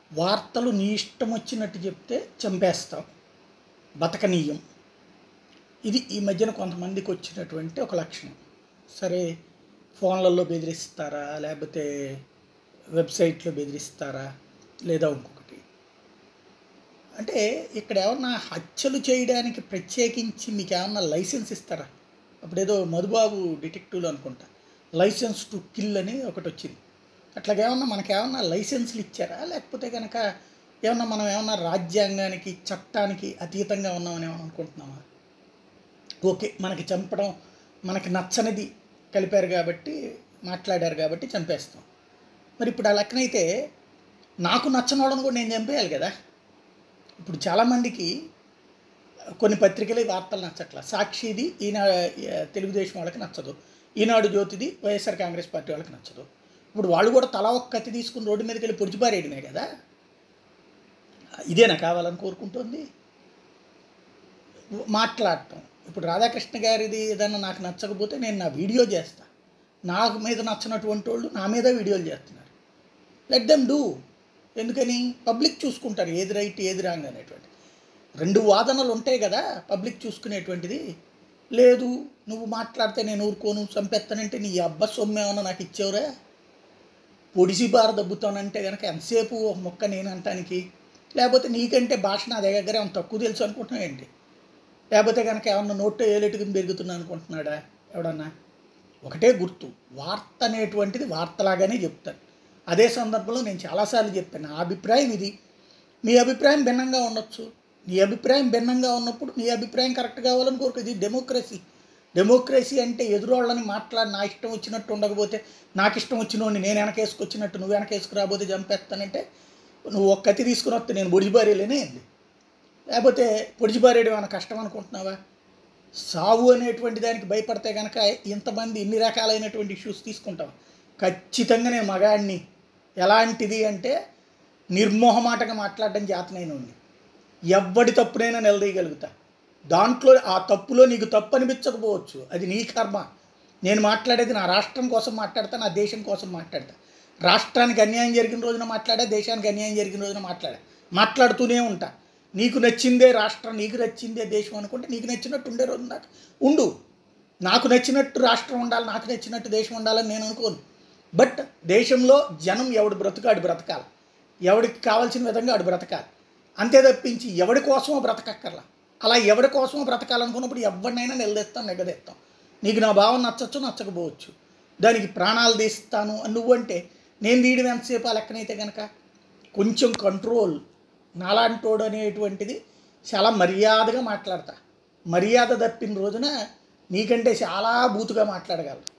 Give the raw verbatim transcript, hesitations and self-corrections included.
వార్తలు నీ ఇష్టం వచ్చినట్టు చెప్తే చంపేస్తాం, బతకనీయం. ఇది ఈ మధ్యన కొంతమందికి వచ్చినటువంటి ఒక లక్షణం. సరే, ఫోన్లలో బెదిరిస్తారా, లేకపోతే వెబ్సైట్లో బెదిరిస్తారా, లేదా ఇంకొకటి. అంటే ఇక్కడ ఏమన్నా హత్యలు చేయడానికి ప్రత్యేకించి మీకు ఏమన్నా లైసెన్స్ ఇస్తారా? అప్పుడేదో మధుబాబు డిటెక్టివ్లు అనుకుంటా, లైసెన్స్ టు కిల్ అని ఒకటి వచ్చింది. అట్లాగేమన్నా మనకేమన్నా లైసెన్స్లు ఇచ్చారా? లేకపోతే కనుక ఏమన్నా మనం ఏమన్నా రాజ్యాంగానికి చట్టానికి అతీతంగా ఉన్నామని ఏమన్నా అనుకుంటున్నామా? ఓకే, మనకి చంపడం మనకి నచ్చనిది కలిపారు కాబట్టి, మాట్లాడారు కాబట్టి చంపేస్తాం. మరి ఇప్పుడు ఆ లెక్కనైతే నాకు నచ్చని వాళ్ళని కూడా నేను చంపేయాలి కదా. ఇప్పుడు చాలామందికి కొన్ని పత్రికలు వార్తలు నచ్చట్లా. సాక్షిది ఈనా తెలుగుదేశం వాళ్ళకి నచ్చదు, ఈనాడు జ్యోతిది వైఎస్ఆర్ కాంగ్రెస్ పార్టీ వాళ్ళకి నచ్చదు. ఇప్పుడు వాళ్ళు కూడా తలా ఒక్క కత్తి తీసుకుని రోడ్డు మీదకి వెళ్ళి పొడిచిపారేయడమే కదా. ఇదేనా కావాలని కోరుకుంటుంది? మాట్లాడటం. ఇప్పుడు రాధాకృష్ణ గారిది ఏదన్నా నాకు నచ్చకపోతే నేను నా వీడియో చేస్తా. నాకు మీద నచ్చినటువంటి వాళ్ళు నా మీద వీడియోలు చేస్తున్నారు. Let them do. ఎందుకని? పబ్లిక్ చూసుకుంటారు ఏది రైట్ ఏది రాంగ్ అనేటువంటి. రెండు వాదనలు ఉంటాయి కదా పబ్లిక్ చూసుకునేటువంటిది. లేదు, నువ్వు మాట్లాడితే నేను ఊరుకోను, చంపెత్తానంటే నీ అబ్బ సొమ్మేమన్నా నాకు ఇచ్చేవరా, పొడిసి బార దబ్బుతానంటే కనుక ఎంతసేపు ఒక మొక్క నేను అంటానికి. లేకపోతే నీకంటే భాష నా దగ్గర ఏమన్నా తక్కువ తెలుసు అనుకుంటున్నావు ఏంటి? లేకపోతే కనుక ఏమన్నా నోట్లో ఏలెట్టుకుని పెరుగుతున్నా అనుకుంటున్నాడా ఎవడన్నా? ఒకటే గుర్తు, వార్త అనేటువంటిది వార్తలాగానే చెప్తాను. అదే సందర్భంలో నేను చాలాసార్లు చెప్పాను, నా అభిప్రాయం ఇది, మీ అభిప్రాయం భిన్నంగా ఉండొచ్చు. నీ అభిప్రాయం భిన్నంగా ఉన్నప్పుడు నీ అభిప్రాయం కరెక్ట్ కావాలని కోరుకు. ఇది డెమోక్రసీ. డెమోక్రసీ అంటే ఎదురోళ్ళని మాట్లాడి నా ఇష్టం వచ్చినట్టు ఉండకపోతే, నాకు ఇష్టం వచ్చినోడిని నేను వెనకేసుకొచ్చినట్టు నువ్వు వెనకేసుకురాబోతే చంపేస్తానంటే, నువ్వు ఒక్క కత్తి తీసుకుని వస్తే నేను బొడిజిబారేలేనే ఏంది? లేకపోతే పొడిచిపారేయడం ఏమైనా కష్టం అనుకుంటున్నావా? సావు అనేటువంటి దానికి భయపడితే కనుక ఇంతమంది ఇన్ని రకాలైనటువంటి ఇష్యూస్ తీసుకుంటాం. ఖచ్చితంగా నేను మగాడిని. ఎలాంటిది అంటే నిర్మోహమాటగా మాట్లాడడం చేతనైనోడిని. ఎవ్వడి తప్పునైనా నిలదీయగలుగుతా. దాంట్లో ఆ తప్పులో నీకు తప్పు అనిపించకపోవచ్చు, అది నీ కర్మ. నేను మాట్లాడేది నా రాష్ట్రం కోసం మాట్లాడతా, నా దేశం కోసం మాట్లాడతా. రాష్ట్రానికి అన్యాయం జరిగిన రోజున మాట్లాడా, దేశానికి అన్యాయం జరిగిన రోజున మాట్లాడా, మాట్లాడుతూనే ఉంటా. నీకు నచ్చిందే రాష్ట్రం, నీకు నచ్చిందే దేశం అనుకుంటే నీకు నచ్చినట్టు ఉండే రోజు నాకు ఉండు. నాకు నచ్చినట్టు రాష్ట్రం ఉండాలి, నాకు నచ్చినట్టు దేశం ఉండాలని నేను అనుకోను. బట్ దేశంలో జనం ఎవడు బ్రతుకాడు బ్రతకాలి, ఎవడికి కావాల్సిన విధంగా ఆడు బ్రతకాలి. అంతే తప్పించి ఎవడి కోసమో బ్రతకక్కర్లా. అలా ఎవడి కోసమో బ్రతకాలనుకున్నప్పుడు ఎవరినైనా నిలదీస్తాం, నెగదీస్తాం. నీకు నా భావం నచ్చచ్చు, నచ్చకపోవచ్చు, దానికి ప్రాణాలు తీస్తాను నువ్వంటే నేను తీయడం ఎంతసేపు ఆ లెక్కనైతే కనుక కొంచెం కంట్రోల్. నాలాంటోడు అనేటువంటిది చాలా మర్యాదగా మాట్లాడతా. మర్యాద తప్పిన రోజున నీకంటే చాలా బూతుగా మాట్లాడగలరు.